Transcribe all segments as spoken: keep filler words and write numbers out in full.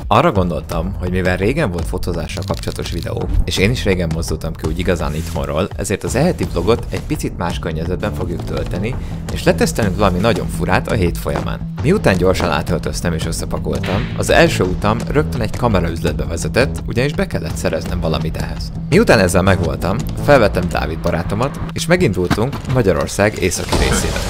Arra gondoltam, hogy mivel régen volt fotózással kapcsolatos videó, és én is régen mozdultam ki úgy igazán itthonról, ezért az e-heti vlogot egy picit más környezetben fogjuk tölteni, és letesztelünk valami nagyon furát a hét folyamán. Miután gyorsan átöltöztem és összepakoltam, az első utam rögtön egy kameraüzletbe vezetett, ugyanis be kellett szereznem valamit ehhez. Miután ezzel megvoltam, felvettem Dávid barátomat, és megindultunk Magyarország északi részére.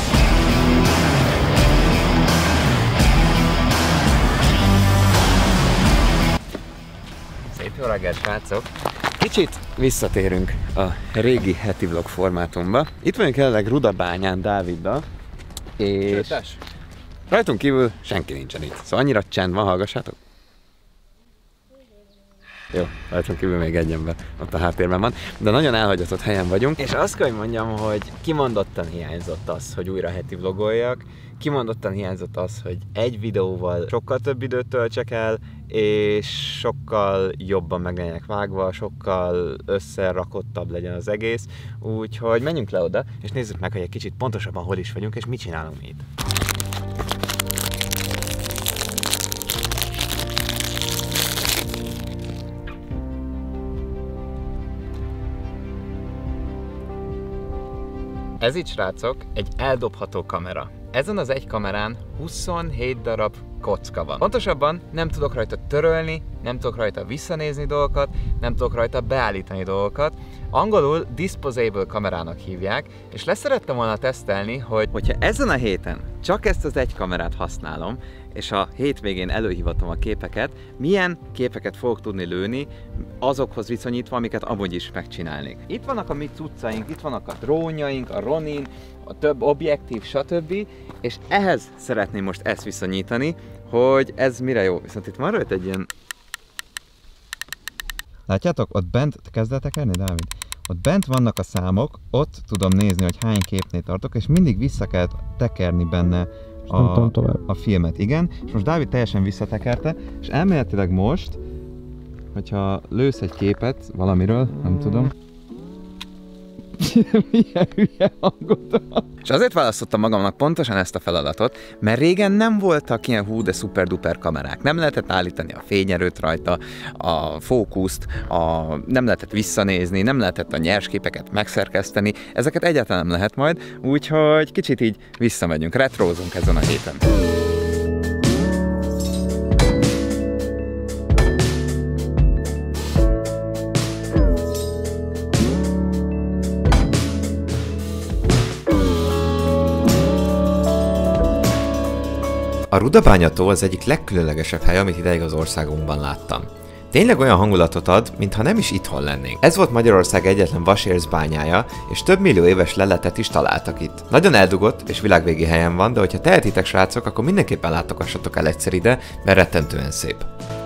Jó reggelt, srácok! Kicsit visszatérünk a régi heti vlog formátumba. Itt vagyunk jelenleg Rudabányán Dáviddal, és Csőtes. Rajtunk kívül senki nincsen itt. Szóval annyira csend van, hallgassátok! Jó, rajtunk kívül még egy ember ott a háttérben van, de nagyon elhagyatott helyen vagyunk. És azt kell, hogy mondjam, hogy kimondottan hiányzott az, hogy újra heti vlogoljak. Kimondottan hiányzott az, hogy egy videóval sokkal több időt töltsek el, és sokkal jobban meg legyenek vágva, sokkal összerakottabb legyen az egész. Úgyhogy menjünk le oda, és nézzük meg, hogy egy kicsit pontosabban hol is vagyunk, és mit csinálunk itt. Ez itt, srácok, egy eldobható kamera. Ezen az egy kamerán huszonhét darab kocka van. Pontosabban nem tudok rajta törölni, nem tudok rajta visszanézni dolgokat, nem tudok rajta beállítani dolgokat. Angolul disposable kamerának hívják, és leszerettem volna tesztelni, hogy hogyha ezen a héten csak ezt az egy kamerát használom, és a hétvégén előhívatom a képeket, milyen képeket fogok tudni lőni, azokhoz viszonyítva, amiket amúgy is megcsinálnék. Itt vannak a mi cuccaink, itt vannak a drónjaink, a Ronin, a több objektív, stb. És ehhez szeretném most ezt viszonyítani, hogy ez mire jó. Viszont itt van rajta egy ilyen... Látjátok, ott bent, kezdett tekerni, Dávid? Ott bent vannak a számok, ott tudom nézni, hogy hány képnél tartok, és mindig vissza kell tekerni benne a, a filmet. Igen, és most Dávid teljesen visszatekerte, és elméletileg most, hogyha lősz egy képet valamiről, nem tudom, milyen hülye hangot. És azért választottam magamnak pontosan ezt a feladatot, mert régen nem voltak ilyen hú de szuper-duper kamerák. Nem lehetett állítani a fényerőt rajta, a fókuszt, a... nem lehetett visszanézni, nem lehetett a nyersképeket megszerkeszteni. Ezeket egyáltalán nem lehet majd, úgyhogy kicsit így visszamegyünk, retrózunk ezen a héten. A Rudabánya-tó az egyik legkülönlegesebb hely, amit ideig az országunkban láttam. Tényleg olyan hangulatot ad, mintha nem is itthon lennénk. Ez volt Magyarország egyetlen vasércbányája, és több millió éves leletet is találtak itt. Nagyon eldugott és világvégi helyen van, de hogyha tehetitek, srácok, akkor mindenképpen látogassatok el egyszer ide, mert rettentően szép.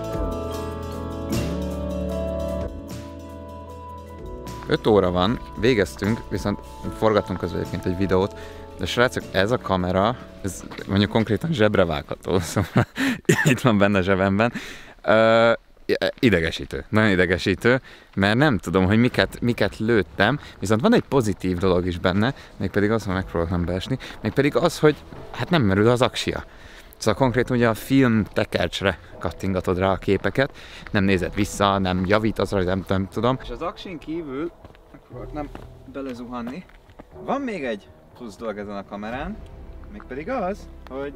öt óra van, végeztünk, viszont forgattunk közben egyébként egy videót, de srácok, ez a kamera, ez mondjuk konkrétan zsebre vágható, szóval itt van benne a zsebemben. Uh, idegesítő, nagyon idegesítő, mert nem tudom, hogy miket, miket lőttem, viszont van egy pozitív dolog is benne, mégpedig az, hogy megpróbálok nem beesni, mégpedig az, hogy hát nem merül az aksia. Szóval konkrétan ugye a film tekercsre kattingatod rá a képeket, nem nézed vissza, nem javítasz rá, nem, nem tudom. És az aksin kívül, megpróbálok nem belezuhanni, van még egy plusz dolog ezen a kamerán, mégpedig az, hogy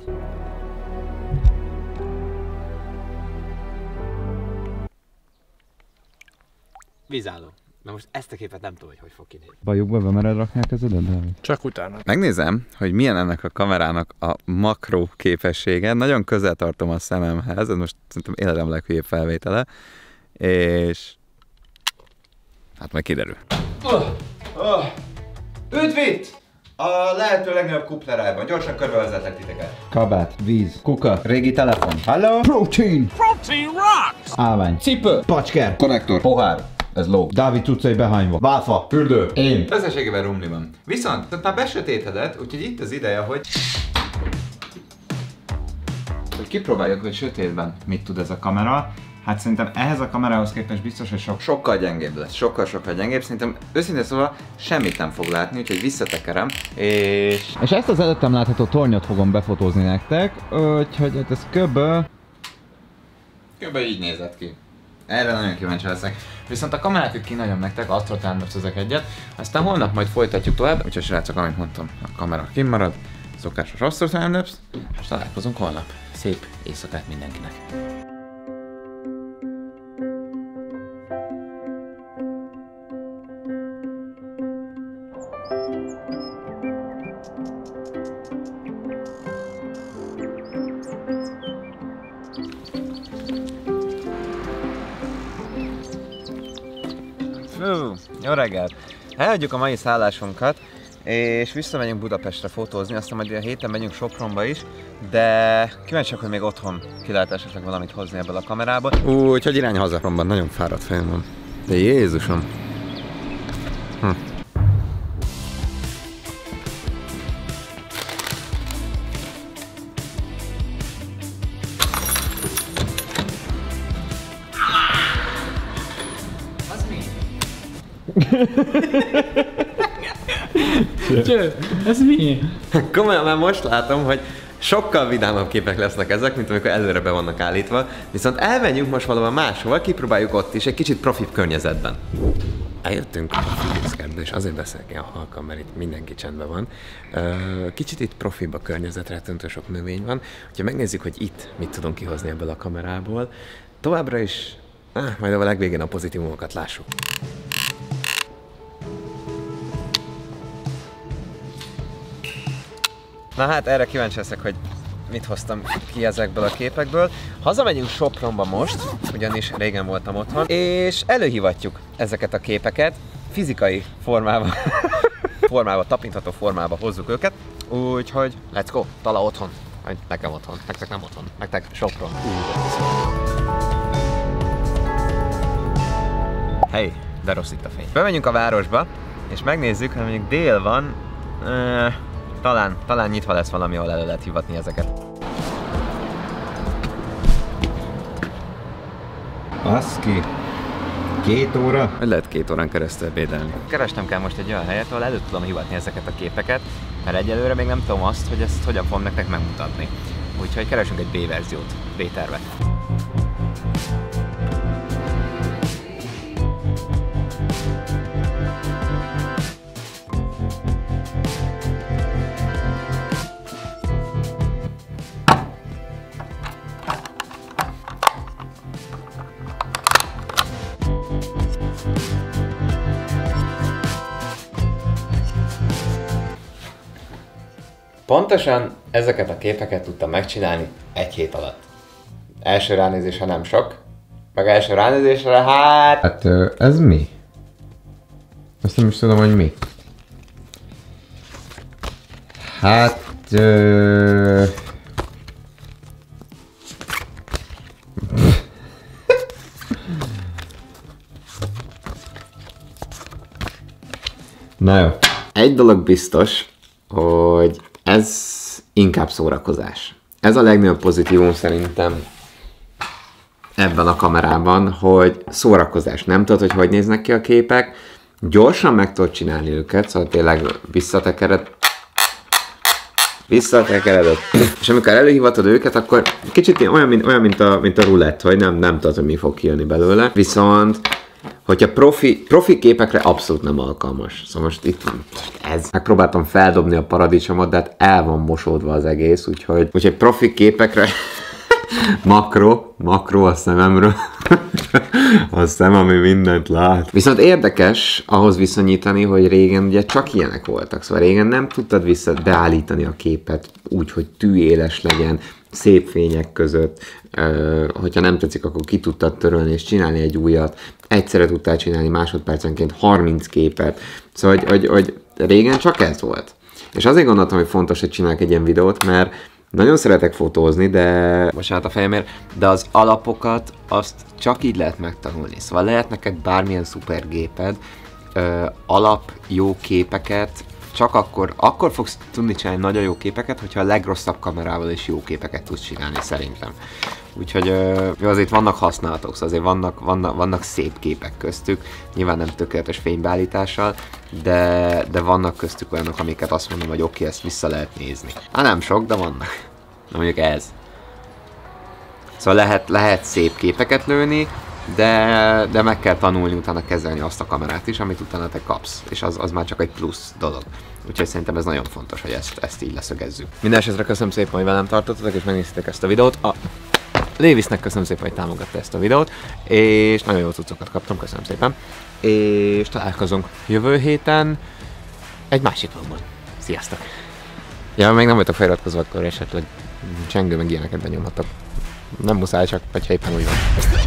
vízálló. Na most ezt a képet nem tudom, hogy hogy fog kinézni. Bajukba bemered rakni a kezedet, Dávid? Csak utána. Megnézem, hogy milyen ennek a kamerának a makró képessége. Nagyon közel tartom a szememhez, ez most szerintem életem leghülyébb felvétele, és hát majd kiderül. Oh, oh. Üdvít! A lehető legnagyobb kuplerában. Gyorsan körbevezetek titeket. Kabát, víz, kuka, régi telefon. Halló? Protein! Protein rocks! Állvány, cipő, pacsker, konnektor, pohár. Ez ló. Dávid cuccai behányva. Válfa, fürdő, én. Összességében rumli van. Viszont már besötétedett, úgyhogy itt az ideje, hogy hogy kipróbáljuk, hogy sötétben mit tud ez a kamera. Hát szerintem ehhez a kamerához képest biztos, hogy sok, sokkal gyengébb lesz. Sokkal-sokkal gyengébb. Szerintem őszintén szóval semmit nem fog látni, úgyhogy visszatekerem, és... És ezt az előttem látható tornyot fogom befotózni nektek, úgyhogy ez köböl... Kb. Így nézett ki. Erre nagyon kíváncsi leszek. Viszont a kamerát itt kínálom nektek, Astro timelapse-ezek egyet, aztán holnap majd folytatjuk tovább. Úgyhogy srácok, amint mondtam, a kamera kimarad, szokásos Astro timelapse, és találkozunk holnap. Szép éjszakát mindenkinek! Fú, jó reggelt! Elhagyjuk a mai szállásunkat, és visszamegyünk Budapestre fotózni, aztán majd a héten megyünk Sopronba is, de kíváncsiak, hogy még otthon ki lehet esetleg valamit hozni ebből a kamerából. Úgyhogy irány haza. Sopronban nagyon fáradt fejem van. De Jézusom! Hm. Cső, ez mi? Komolyan már most látom, hogy sokkal vidámabb képek lesznek ezek, mint amikor előre be vannak állítva. Viszont elmenjünk most valahol máshol, kipróbáljuk ott is, egy kicsit profibb környezetben. Eljöttünk a fűrészkertbe, és azért beszélek ilyen halkan, mert itt mindenki csendben van. Kicsit itt profibb a környezet, rettentő sok növény van. Ha megnézzük, hogy itt mit tudunk kihozni ebből a kamerából, továbbra is, ah, majd a legvégén a pozitívumokat lássuk. Na hát erre kíváncsi leszek, hogy mit hoztam ki ezekből a képekből. Hazamegyünk Sopronba most, ugyanis régen voltam otthon, és előhívatjuk ezeket a képeket, fizikai formába, formába, tapintható formába hozzuk őket. Úgyhogy let's go, tala otthon. Vagy nekem otthon, nektek nem otthon, nektek Sopron. Hey, de rossz itt a fény. Bemegyünk a városba, és megnézzük, hogy mondjuk dél van, uh, Talán, talán nyitva lesz valami, ahol elő lehet hivatni ezeket. Baszki! Két óra? Hogy lehet két órán keresztül ebédelni? Keresnem kell most egy olyan helyet, ahol elő tudom hivatni ezeket a képeket, mert egyelőre még nem tudom azt, hogy ezt hogyan fogom nektek megmutatni. Úgyhogy keresünk egy B verziót, B tervet. Pontosan ezeket a képeket tudtam megcsinálni egy hét alatt. Első ránézésre nem sok, meg első ránézésre hát... Hát ez mi? Azt nem is tudom, hogy mi. Hát... Ö... Na jó. Egy dolog biztos, hogy ez inkább szórakozás. Ez a legnagyobb pozitívum szerintem ebben a kamerában, hogy szórakozás. Nem tudod, hogy hogy néznek ki a képek, gyorsan meg tudod csinálni őket, szóval tényleg visszatekered, visszatekered, és amikor előhivatod őket, akkor kicsit olyan, mint, olyan, mint, a, mint a rulett, hogy nem, nem tudod, hogy mi fog kijönni belőle. Viszont hogyha profi, profi képekre abszolút nem alkalmas. Szóval most itt ez. Megpróbáltam feldobni a paradicsomot, de hát el van mosódva az egész, úgyhogy, úgyhogy profi képekre makro, makro a szememről. A szem, ami mindent lát. Viszont érdekes ahhoz viszonyítani, hogy régen ugye csak ilyenek voltak. Szóval régen nem tudtad vissza beállítani a képet úgy, hogy tűéles legyen, szép fények között, uh, hogyha nem tetszik, akkor ki tudtad törölni és csinálni egy újat. Egyszerre tudtál csinálni másodpercenként harminc képet. Szóval, hogy, hogy, hogy régen csak ez volt. És azért gondoltam, hogy fontos, hogy csinálok egy ilyen videót, mert nagyon szeretek fotózni, de... Bocsánat a fejemért, de az alapokat azt csak így lehet megtanulni. Szóval lehet neked bármilyen szuper géped, ö, alap jó képeket, csak akkor, akkor fogsz tudni csinálni nagyon jó képeket, hogyha a legrosszabb kamerával is jó képeket tudsz csinálni, szerintem. Úgyhogy ö, azért vannak használatok, szóval azért vannak, vannak, vannak szép képek köztük, nyilván nem tökéletes fénybeállítással, de, de vannak köztük olyanok, amiket azt mondom, hogy oké, ezt vissza lehet nézni. Hát nem sok, de vannak. Na mondjuk ez. Szóval lehet, lehet szép képeket lőni, de, de meg kell tanulni utána kezelni azt a kamerát is, amit utána te kapsz, és az, az már csak egy plusz dolog. Úgyhogy szerintem ez nagyon fontos, hogy ezt, ezt így leszögezzük. Mindenesetre köszönöm szépen, hogy velem tartottatok, és megnéztétek ezt a videót. A Lévisznek köszönöm szépen, hogy támogatta ezt a videót, és nagyon jó cuccokat kaptam, köszönöm szépen. És találkozunk jövő héten egy másik vlogban. Sziasztok! Ja, még nem vagytok feliratkozva, akkor esetleg csengő meg ilyeneket benyomhatok. Nem muszáj, csak hogyha éppen úgy van.